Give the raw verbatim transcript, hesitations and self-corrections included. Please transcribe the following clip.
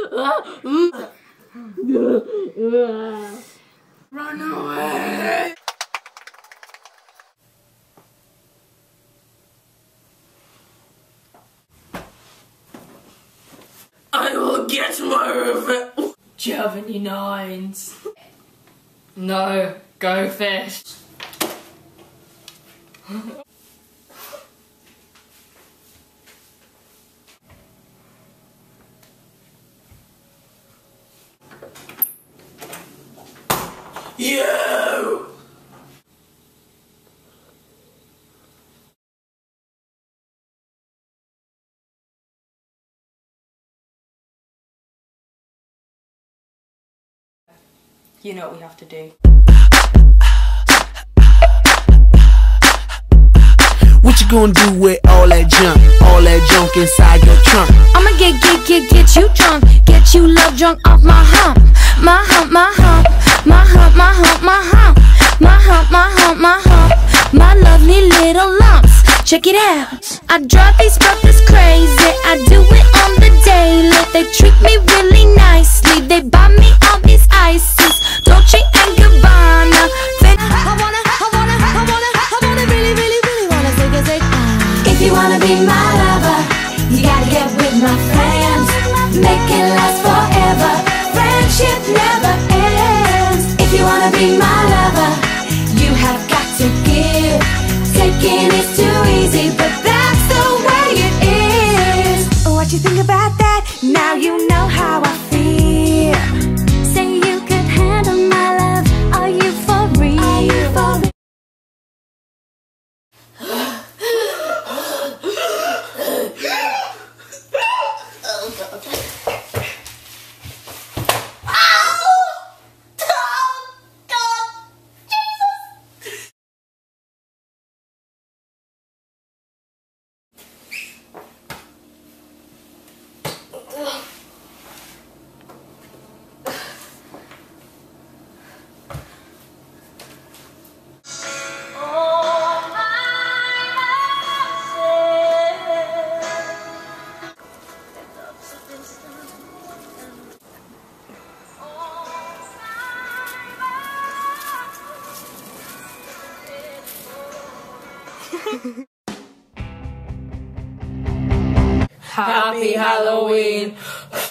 Run away! I will get my revenge! Do you have any nines? No, go fish. You! You know what we have to do. What you gonna do with all that junk, all that junk inside your trunk? I'ma get, get, get, get you drunk, get you love drunk off my hump, my hump, my hump, my hump, my hump, my hump, my hump, my hump, my hump, my lovely little lumps. Check it out. I drive these brothers crazy. I do it on the daily. They treat me really nicely. They buy me all these ices, Dolce and Gabbana. I wanna, I wanna, I wanna, I wanna really, really, really wanna take a take. If you wanna be my lover, you gotta get with my friends. Make it last forever. Friendship never ends. If you wanna be my lover, you have got to give. Taking is too easy, but that's the way it is. What you think about that? Now you know how I feel. Say you could handle my love. Are you for real? Are you for real? Oh God. Happy Halloween!